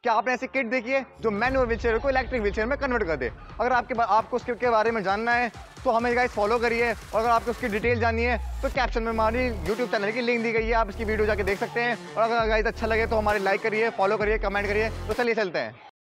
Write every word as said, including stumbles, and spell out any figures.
क्या आपने ऐसी किट देखी है जो मैनुअल व्हीलचेयर को इलेक्ट्रिक व्हीलचेयर में कन्वर्ट कर दे? अगर आपके आपको उसके के बारे में जानना है तो हमें गाइस फॉलो करिए, और अगर आपको उसकी डिटेल जाननी है तो कैप्शन में हमारी यूट्यूब चैनल की लिंक दी गई है, आप इसकी वीडियो जाके देख सकते हैं। और अगर गाइस अच्छा लगे तो हमारे लाइक करिए, फॉलो करिए, कमेंट करिए। तो चलिए चलते हैं।